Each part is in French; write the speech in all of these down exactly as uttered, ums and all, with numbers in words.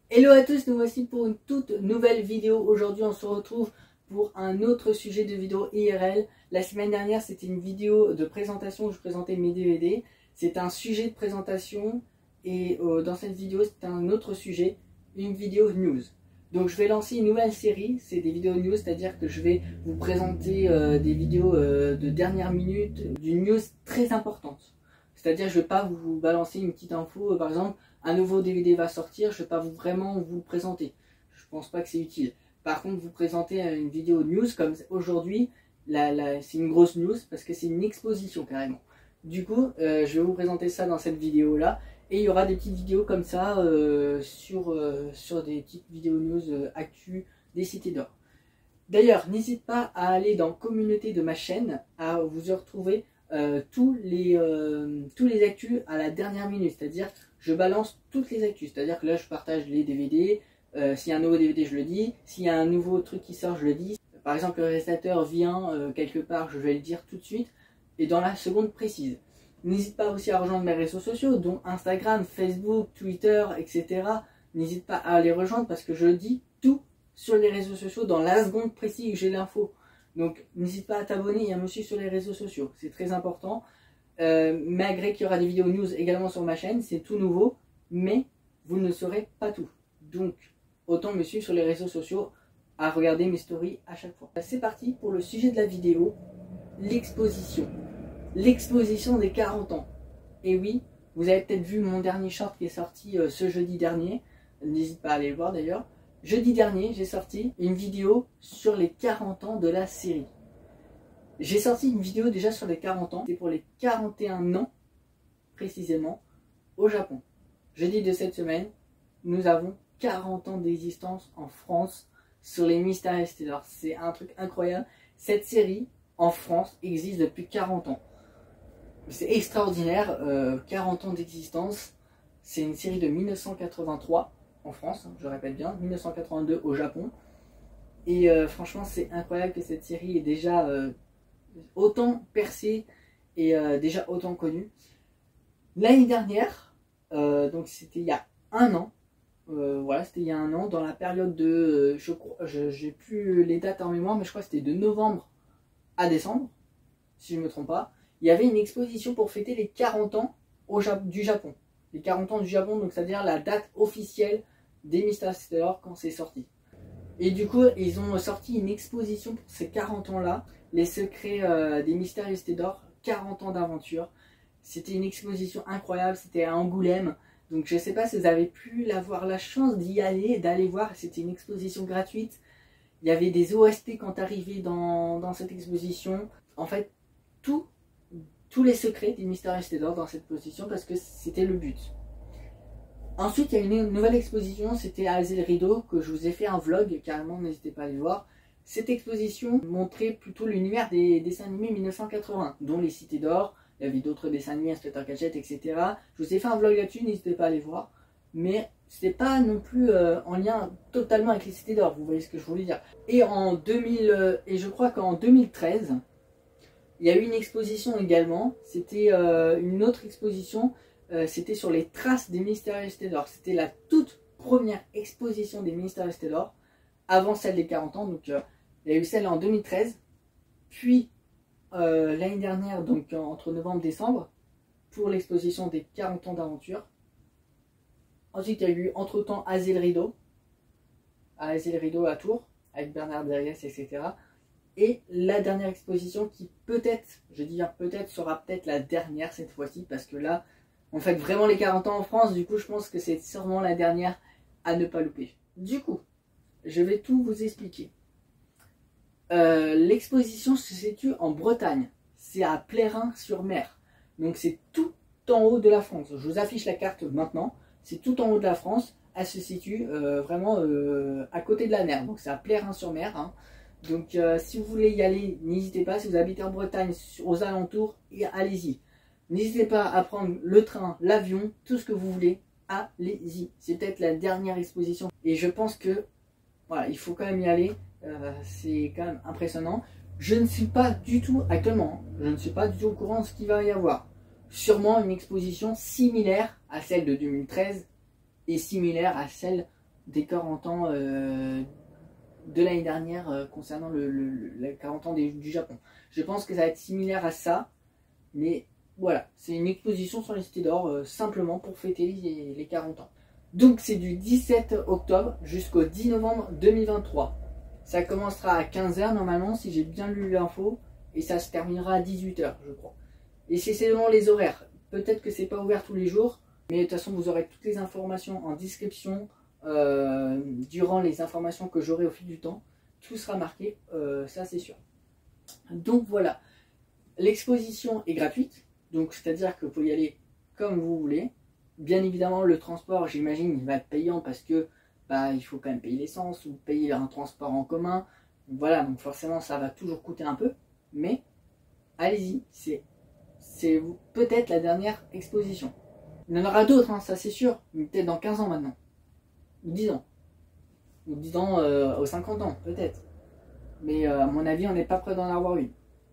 Hello à tous, nous voici pour une toute nouvelle vidéo. Aujourd'hui on se retrouve pour un autre sujet de vidéo I R L. La semaine dernière c'était une vidéo de présentation où je présentais mes D V D. C'est un sujet de présentation et euh, dans cette vidéo c'est un autre sujet, une vidéo news. Donc je vais lancer une nouvelle série, c'est des vidéos news, c'est-à-dire que je vais vous présenter euh, des vidéos euh, de dernière minute, d'une news très importante. C'est-à-dire je ne vais pas vous balancer une petite info, euh, par exemple un nouveau D V D va sortir, je ne vais pas vous, vraiment vous le présenter. Je ne pense pas que c'est utile. Par contre, vous présenter une vidéo news comme aujourd'hui, c'est une grosse news parce que c'est une exposition carrément. Du coup, euh, je vais vous présenter ça dans cette vidéo-là. Et il y aura des petites vidéos comme ça euh, sur, euh, sur des petites vidéos news euh, actu des cités d'or. D'ailleurs, n'hésite pas à aller dans la communauté de ma chaîne, à vous y retrouver euh, tous, les, euh, tous les actus à la dernière minute. C'est-à-dire, je balance toutes les actus. C'est-à-dire que là, je partage les D V D. Euh, S'il y a un nouveau D V D, je le dis. S'il y a un nouveau truc qui sort, je le dis. Par exemple, le réalisateur vient euh, quelque part, je vais le dire tout de suite. Et dans la seconde précise. N'hésite pas aussi à rejoindre mes réseaux sociaux, dont Instagram, Facebook, Twitter, et cetera. N'hésite pas à les rejoindre parce que je dis tout sur les réseaux sociaux dans la seconde précise que j'ai l'info. Donc n'hésite pas à t'abonner et à me suivre sur les réseaux sociaux, c'est très important. Euh, malgré qu'il y aura des vidéos news également sur ma chaîne, c'est tout nouveau, mais vous ne saurez pas tout. Donc autant me suivre sur les réseaux sociaux, à regarder mes stories à chaque fois. C'est parti pour le sujet de la vidéo, l'exposition. L'exposition des quarante ans. Et oui, vous avez peut-être vu mon dernier short qui est sorti euh, ce jeudi dernier. N'hésite pas à aller le voir d'ailleurs. Jeudi dernier, j'ai sorti une vidéo sur les quarante ans de la série. J'ai sorti une vidéo déjà sur les quarante ans. C'est pour les quarante et un ans, précisément, au Japon. Jeudi de cette semaine, nous avons quarante ans d'existence en France sur les Mystérieux Cités d'Or. C'est un truc incroyable. Cette série, en France, existe depuis quarante ans. C'est extraordinaire, euh, quarante ans d'existence. C'est une série de mille neuf cent quatre-vingt-trois en France, je répète bien, mille neuf cent quatre-vingt-deux au Japon. Et euh, franchement, c'est incroyable que cette série est déjà euh, autant percée et euh, déjà autant connue. L'année dernière, euh, donc c'était il y a un an, euh, voilà, c'était il y a un an, dans la période de, euh, je crois, je j'ai plus les dates en mémoire, mais je crois que c'était de novembre à décembre, si je ne me trompe pas. Il y avait une exposition pour fêter les quarante ans au Jap du Japon. Les quarante ans du Japon, donc c'est-à-dire la date officielle des Mystérieux Cités d'Or quand c'est sorti. Et du coup, ils ont sorti une exposition pour ces quarante ans-là, les secrets euh, des Mystérieux Cités d'Or, quarante ans d'aventure. C'était une exposition incroyable, c'était à Angoulême. Donc je ne sais pas si vous avez pu avoir la chance d'y aller, d'aller voir, c'était une exposition gratuite. Il y avait des O S T quand arrivé dans, dans cette exposition. En fait, tout tous les secrets des Mystérieux Cités d'Or dans cette exposition parce que c'était le but. Ensuite, il y a une nouvelle exposition, c'était à Azé le Rideau, que je vous ai fait un vlog, carrément, n'hésitez pas à aller voir. Cette exposition montrait plutôt l'univers des dessins animés mille neuf cent quatre-vingts, dont les Cités d'Or, il y avait d'autres dessins animés, Inspecteur Gadget, et cetera. Je vous ai fait un vlog là-dessus, n'hésitez pas à aller voir. Mais c'était pas non plus euh, en lien totalement avec les Cités d'Or, vous voyez ce que je voulais dire. Et en deux mille, euh, et je crois qu'en deux mille treize, il y a eu une exposition également, c'était euh, une autre exposition, euh, c'était sur les traces des Mystérieux Cités d'Or. C'était la toute première exposition des Mystérieux Cités d'Or, avant celle des quarante ans, donc euh, il y a eu celle en deux mille treize, puis euh, l'année dernière, donc euh, entre novembre et décembre, pour l'exposition des quarante ans d'aventure. Ensuite, il y a eu entre-temps Azé le Rideau, à Azé le Rideau à Tours, avec Bernard Derriès, et cetera. Et la dernière exposition qui peut-être, je dis bien peut-être, sera peut-être la dernière cette fois-ci, parce que là, on fête vraiment les quarante ans en France, du coup je pense que c'est sûrement la dernière à ne pas louper. Du coup, je vais tout vous expliquer. Euh, L'exposition se situe en Bretagne, c'est à Plérin-sur-Mer, donc c'est tout en haut de la France. Je vous affiche la carte maintenant, c'est tout en haut de la France, elle se situe euh, vraiment euh, à côté de la mer, donc c'est à Plérin-sur-Mer, hein. Donc euh, si vous voulez y aller, n'hésitez pas, si vous habitez en Bretagne, aux alentours, allez-y. N'hésitez pas à prendre le train, l'avion, tout ce que vous voulez, allez-y. C'est peut-être la dernière exposition. Et je pense que, voilà, il faut quand même y aller, euh, c'est quand même impressionnant. Je ne suis pas du tout, actuellement, hein, je ne suis pas du tout au courant de ce qu'il va y avoir. Sûrement une exposition similaire à celle de deux mille treize et similaire à celle des quarante ans euh, de l'année dernière euh, concernant le, le, le, les quarante ans des, du Japon. Je pense que ça va être similaire à ça, mais voilà, c'est une exposition sur les cités d'or euh, simplement pour fêter les, les quarante ans. Donc c'est du dix-sept octobre jusqu'au dix novembre deux mille vingt-trois. Ça commencera à quinze heures normalement si j'ai bien lu l'info et ça se terminera à dix-huit heures je crois. Et c'est selon les horaires. Peut-être que c'est pas ouvert tous les jours, mais de toute façon vous aurez toutes les informations en description euh, durant les informations que j'aurai au fil du temps. Tout sera marqué, euh, ça c'est sûr. Donc voilà, l'exposition est gratuite, donc c'est-à-dire que vous pouvez y aller comme vous voulez. Bien évidemment le transport j'imagine il va être payant parce que bah, il faut quand même payer l'essence ou payer un transport en commun. Voilà, donc forcément ça va toujours coûter un peu, mais allez-y, c'est c'est peut-être la dernière exposition. Il y en aura d'autres, hein, ça c'est sûr, mais peut-être dans quinze ans maintenant, ou dix ans, ou dix ans euh, aux cinquante ans, peut-être. Mais euh, à mon avis, on n'est pas prêt d'en avoir une.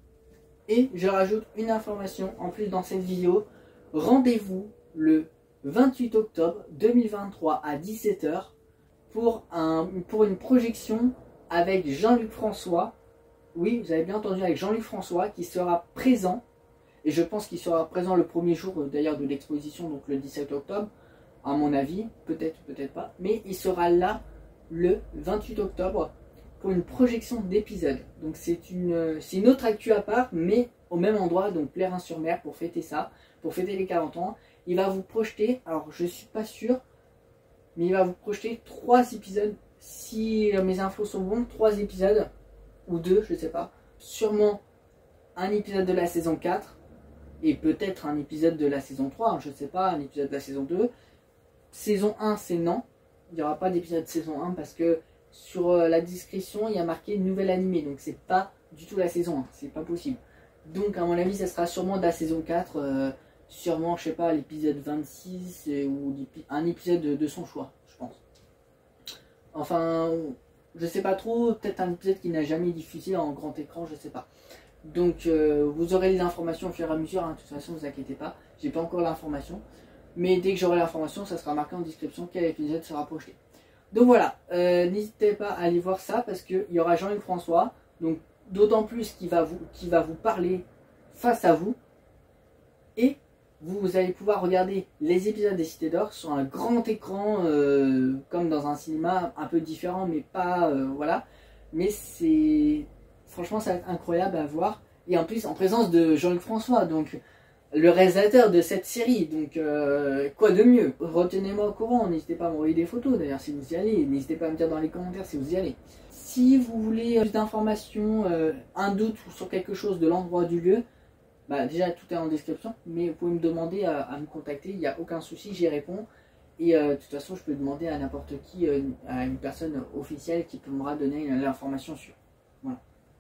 Et je rajoute une information en plus dans cette vidéo. Rendez-vous le vingt-huit octobre deux mille vingt-trois à dix-sept heures pour, un, pour une projection avec Jean-Luc François. Oui, vous avez bien entendu, avec Jean-Luc François qui sera présent. Et je pense qu'il sera présent le premier jour d'ailleurs de l'exposition, donc le dix-sept octobre, à mon avis, peut-être, peut-être pas. Mais il sera là le vingt-huit octobre pour une projection d'épisodes. Donc c'est une, c'est une autre actu à part, mais au même endroit, donc Plérin-sur-Mer, pour fêter ça, pour fêter les quarante ans. Il va vous projeter, alors je suis pas sûr, mais il va vous projeter trois épisodes, si mes infos sont bonnes, trois épisodes, ou deux, je sais pas. Sûrement un épisode de la saison quatre, et peut-être un épisode de la saison trois, hein, je sais pas, un épisode de la saison deux. Saison un, c'est non. Il n'y aura pas d'épisode saison un parce que sur la description, il y a marqué nouvelle animée. Donc c'est pas du tout la saison un, c'est pas possible. Donc à mon avis, ça sera sûrement de la saison quatre, euh, sûrement, je sais pas, l'épisode vingt-six euh, ou un épisode de, de son choix, je pense. Enfin, je sais pas trop, peut-être un épisode qui n'a jamais diffusé en grand écran, je sais pas. Donc euh, vous aurez les informations au fur et à mesure, hein, de toute façon ne vous inquiétez pas, j'ai pas encore l'information, mais dès que j'aurai l'information ça sera marqué en description quel épisode sera projeté. Donc voilà, euh, n'hésitez pas à aller voir ça parce qu'il y aura Jean-Luc François, donc d'autant plus qu'il va, vous, qu'il va vous parler face à vous, et vous allez pouvoir regarder les épisodes des Cités d'Or sur un grand écran, euh, comme dans un cinéma un peu différent, mais pas, euh, voilà, mais c'est... Franchement, ça va être incroyable à voir. Et en plus, en présence de Jean-Luc François, donc le réalisateur de cette série. Donc, euh, quoi de mieux? Retenez-moi au courant. N'hésitez pas à m'envoyer des photos, d'ailleurs, si vous y allez. N'hésitez pas à me dire dans les commentaires si vous y allez. Si vous voulez plus d'informations, euh, un doute sur quelque chose de l'endroit du lieu, bah, déjà, tout est en description. Mais vous pouvez me demander à, à me contacter. Il n'y a aucun souci, j'y réponds. Et euh, de toute façon, je peux demander à n'importe qui, euh, à une personne officielle qui pourra donner l'information sur. Voilà.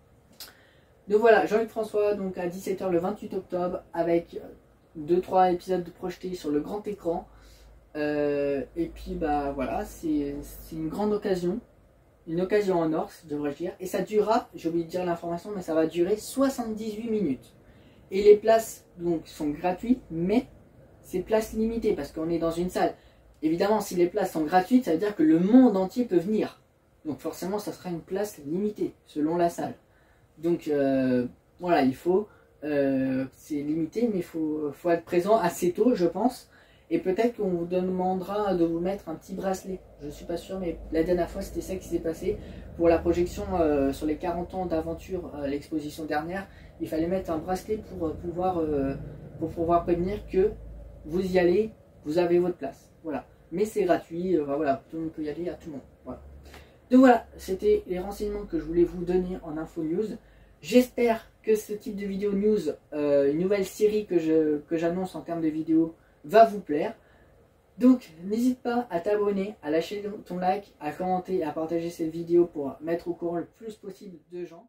Donc voilà, Jean-Luc François, donc à dix-sept heures le vingt-huit octobre, avec deux trois épisodes projetés sur le grand écran. Euh, et puis bah voilà, c'est une grande occasion, une occasion en or, devrais-je dire. Et ça durera, j'ai oublié de dire l'information, mais ça va durer soixante-dix-huit minutes. Et les places donc sont gratuites, mais c'est places limitées parce qu'on est dans une salle. Évidemment, si les places sont gratuites, ça veut dire que le monde entier peut venir. Donc forcément, ça sera une place limitée, selon la salle. Donc euh, voilà, il faut, euh, c'est limité, mais il faut, faut être présent assez tôt, je pense. Et peut-être qu'on vous demandera de vous mettre un petit bracelet. Je ne suis pas sûr, mais la dernière fois, c'était ça qui s'est passé. Pour la projection euh, sur les quarante ans d'aventure, euh, l'exposition dernière, il fallait mettre un bracelet pour, euh, pouvoir, euh, pour pouvoir prévenir que vous y allez, vous avez votre place. Voilà. Mais c'est gratuit, euh, voilà, tout le monde peut y aller, à tout le monde. Voilà. Donc voilà, c'était les renseignements que je voulais vous donner en info news. J'espère que ce type de vidéo news, euh, une nouvelle série que je, que j'annonce en termes de vidéos, va vous plaire. Donc n'hésite pas à t'abonner, à lâcher ton like, à commenter, à partager cette vidéo pour mettre au courant le plus possible de gens.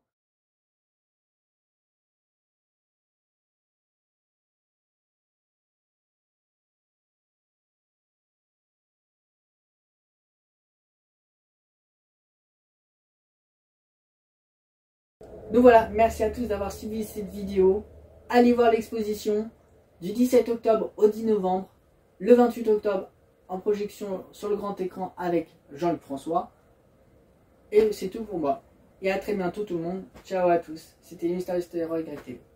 Donc voilà, merci à tous d'avoir suivi cette vidéo. Allez voir l'exposition du dix-sept octobre au dix novembre. Le vingt-huit octobre, en projection sur le grand écran avec Jean-Luc François. Et c'est tout pour moi. Et à très bientôt tout le monde. Ciao à tous. C'était les Mystérieux Héros Y T V.